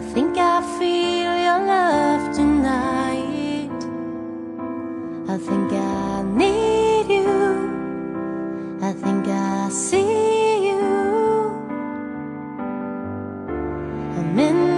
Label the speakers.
Speaker 1: think I feel your love tonight. I think I need you. I think I see you. I'm in